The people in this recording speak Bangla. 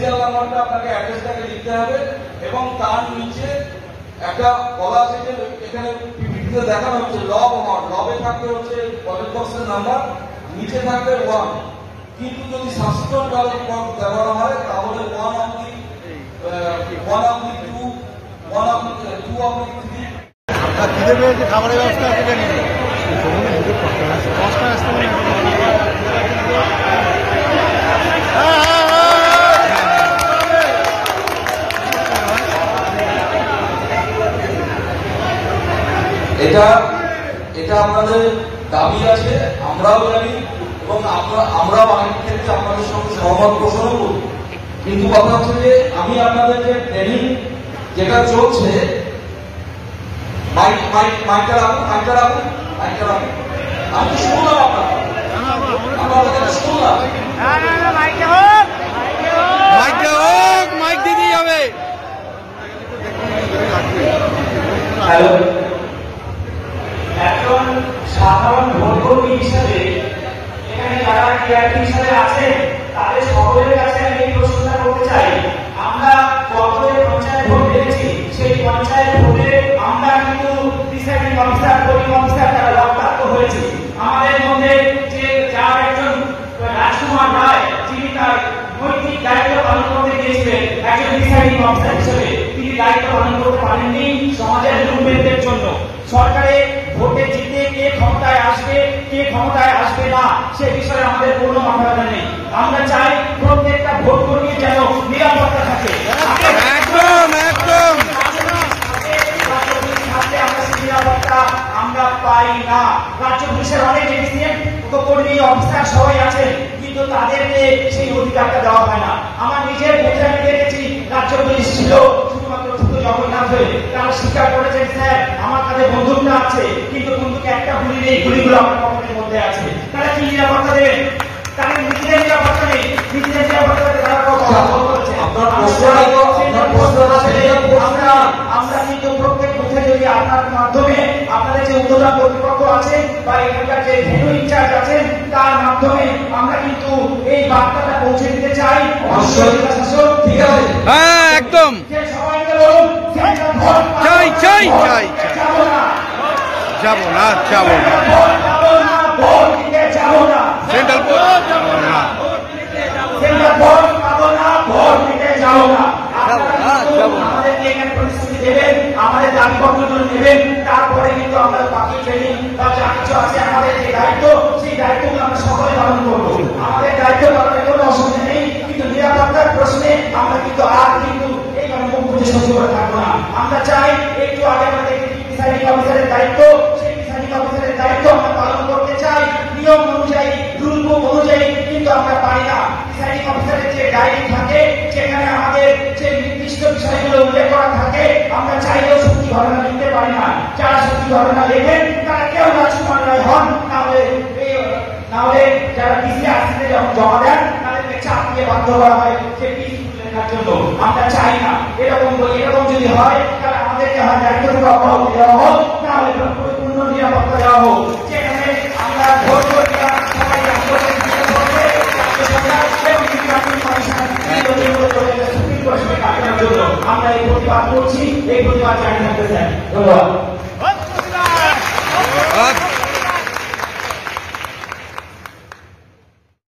সিরিয়াল নাম্বারটা আপনাকে অ্যাড্রেসটাকে লিখতে হবে এবং তার নিচে একটা বলা আছে যে এখানে পিপিটিতে দেখানো হচ্ছে লব অ্যামাউন্ট, লবে থাকবে হচ্ছে পকেট বক্সের নাম্বার, নিচে থাকবে 1। কিন্তু যদি সাবস্টিটিউট ব্যবহার হয় তাহলে 1 অবধি 2 অবধি 3 খাবারের ব্যবস্থা আছে জানি এটা আপনাদের দাবি আছে, আমরাও জানি এবং আমরাও অনেক ক্ষেত্রে আপনাদের সঙ্গে সহমত পোষণ করি। কিন্তু কথা হচ্ছে যে আমি আপনাদের যে ট্রেনিং যেটা চলছে, মাইকটা রাখুন। আমি তো শুনলাম আপনাদের শুনলাম। মাইক দিতেই হবে। হ্যালো, একজন সাধারণ ভোটকর্মী হিসাবে এখানে যারা ক্রিয়াটি হিসাবে আছেন তাদের সকলের কাছে আমি এই প্রশ্নটা করতে চাই, আমরা যতই পঞ্চায়েত ভোট দিয়েছি সেই পঞ্চায়েত ভোটে আমরা কিন্তু প্রিসাইডিং অফিসার, পোলিং অফিসার তারা রক্তাক্ত হয়েছে। আমাদের মধ্যে যে যার একজন রাজকুমার রায়, যিনি তার নৈতিক দায়িত্ব পালন করতে গিয়েছিলেন একজন প্রিসাইডিং অফিসার হিসেবে, তিনি দায়িত্ব পালন করতে পারেননি সমাজের লুটমেন্টের জন্য। সরকারে ভোটে জিতে কে ক্ষমতায় আসবে, কে ক্ষমতায় আসবে না সে বিষয়ে আমাদের কোনো মাথা ব্যথা নেই। আমরা চাই প্রত্যেকটা ভোট কর্মীর যেন নিরাপত্তা থাকে। নিরাপত্তা আমরা পাই না। রাজ্য পুলিশের অনেক এফিসিয়েন্ট কর্মী অফিসার সবাই আছেন, কিন্তু তাদেরকে সেই অধিকারটা দেওয়া হয় না। আমার নিজের বুঝে আমি দেখেছি রাজ্য পুলিশ ছিল শুধুমাত্র জগন্নাথ হয়ে, তারা স্বীকার করেছেন স্যার আমার কাছে বন্দুকটা আছে, কিন্তু বন্দুকে একটা গুলি নেই, গুলিগুলো আমার পকেটের মধ্যে আছে। তারা কি নিরাপত্তা দেবেন? তারা নিজেদের নিরাপত্তা নেই, নিজেদের নিরাপত্তা তারা আমরা কিন্তু প্রত্যেক বুথে যদি আপনার মাধ্যমে আপনাদের যে উদ্যোগা কর্তৃপক্ষ আছে বা এখানকার যে ভেন্যু ইনচার্জ আছেন তার মাধ্যমে আমরা কিন্তু এই বার্তাটা পৌঁছে দিতে চাই। ঠিক আছে, হ্যাঁ একদম সবাইকে বলুন চাই চাই চাই যাবো না ভোট দিতে যাবো না, সেন্ট্রাল ভোট দিতে যাবো না। আমাদেরকে এখানে পরিস্থিতি দেবেন, আমাদের দাবিপত্রগুলো নেবেন, তারপরে কিন্তু আমরা বাকি ট্রেনিং বা যা কিছু আছে আমাদের যে দায়িত্ব সেই দায়িত্বগুলো আমরা সকলে পালন করবো। আমাদের দায়িত্ব পালনের কোনো অসুবিধা নেই, কিন্তু নিরাপত্তার প্রশ্নে আমরা কিন্তু আর কিন্তু এইভাবে মুখ বুঝে সহ্য করে থাকবো না। আমরা চাই একটু আগে আমরা দেখি প্রিসাইডিং অফিসারের দায়িত্ব, সেই প্রিসাইডিং অফিসারের দায়িত্ব আমরা পালন করতে চাই নিয়ম অনুযায়ী, রুল বুক অনুযায়ী, কিন্তু আমরা পারি না। প্রিসাইডিং অফিসারের যে ডায়েরি থাকে সেখানে আমাদের যে নির্দিষ্ট বিষয়গুলো উল্লেখ করা থাকে আমরা চাইলেও সত্যি ঘটনা লিখতে পারি না। যারা সত্যি ঘটনা লেখেন তারা কেউ রাজকুমার রায় হন, নাহলে যারা পিসিআরসিতে যখন জমা দেন তাদেরকে চাপ দিয়ে বাধ্য করা হয় যে পিস লেখার জন্য। আমরা চাই না এরকম যদি হয় তাহলে আমাদেরকে হয় দায়িত্ব থেকে অব্যাহতি দেওয়া হোক, তাহলে পূর্ণ নিরাপত্তা দেওয়া হোক, যেখানে আমরা ভোট কর্মীরা সবাই আমরা এই প্রতিবাদ করছি, এই প্রতিবাদ জানিয়ে থাকতে চাই। ধন্যবাদ।